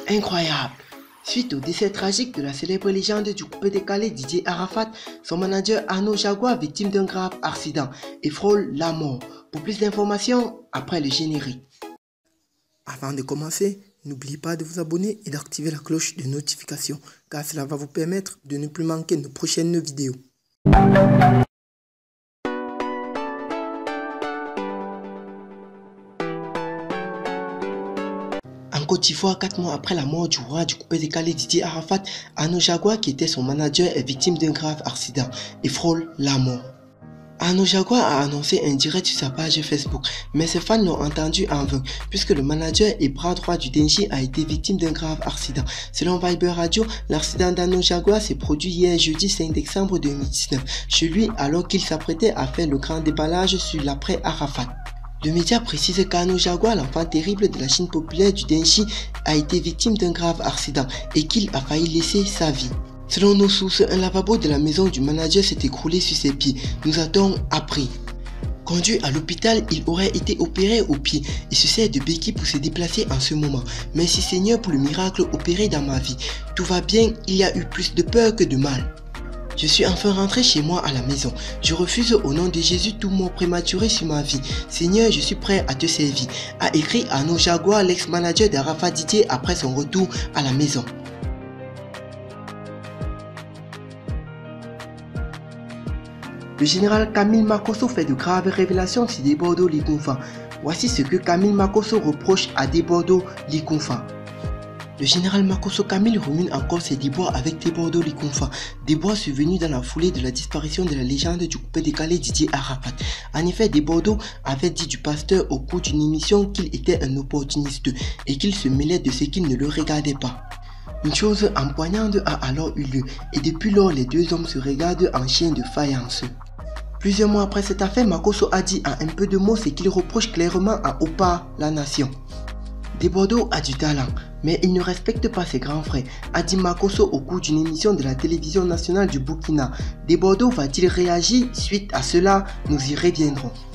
Incroyable! Suite au décès tragique de la célèbre légende du coupé décalé Didier Arafat, son manager Arnaud Jaguar, victime d'un grave accident, et frôle la mort. Pour plus d'informations, après le générique. Avant de commencer, n'oubliez pas de vous abonner et d'activer la cloche de notification, car cela va vous permettre de ne plus manquer nos prochaines vidéos. En Côte d'Ivoire, 4 mois après la mort du roi du coupé décalé Didier Arafat, Arnaud Jaguar, qui était son manager, est victime d'un grave accident et frôle la mort. Arnaud Jaguar a annoncé un direct sur sa page Facebook, mais ses fans l'ont entendu en vain, puisque le manager et bras droit du Denchi a été victime d'un grave accident. Selon Viber Radio, l'accident d'Arnaud Jaguar s'est produit hier jeudi 5 décembre 2019, chez lui alors qu'il s'apprêtait à faire le grand déballage sur l'après Arafat. Le média précise qu'Arnaud Jaguar, l'enfant terrible de la Chine populaire du Denchi, a été victime d'un grave accident et qu'il a failli laisser sa vie. Selon nos sources, un lavabo de la maison du manager s'est écroulé sur ses pieds, nous a-t-on appris. Conduit à l'hôpital, il aurait été opéré au pied et se sert de béquille pour se déplacer en ce moment. Merci Seigneur pour le miracle opéré dans ma vie. Tout va bien, il y a eu plus de peur que de mal. Je suis enfin rentré chez moi à la maison. Je refuse au nom de Jésus tout mort prématuré sur ma vie. Seigneur, je suis prêt à te servir, a écrit Arnaud Jaguar, l'ex-manager d'Arafat Didier après son retour à la maison. Le général Camille Makosso fait de graves révélations sur Desbordeaux Likonfa. Voici ce que Camille Makosso reproche à Desbordeaux Likonfa. Le général Makosso Camille rumine encore ses déboires avec Desbordeaux Likonfa, déboires survenus dans la foulée de la disparition de la légende du coupé décalé Didier Arafat. En effet, Desbordeaux avait dit du pasteur au cours d'une émission qu'il était un opportuniste et qu'il se mêlait de ce qui ne le regardait pas. Une chose empoignante a alors eu lieu et depuis lors les deux hommes se regardent en chien de faïence. Plusieurs mois après cette affaire, Makosso a dit en un peu de mots ce qu'il reproche clairement à Opa, la nation. Desbordeaux a du talent, mais il ne respecte pas ses grands frères, a dit Makosso au cours d'une émission de la télévision nationale du Burkina. Desbordeaux va-t-il réagir suite à cela? Nous y reviendrons.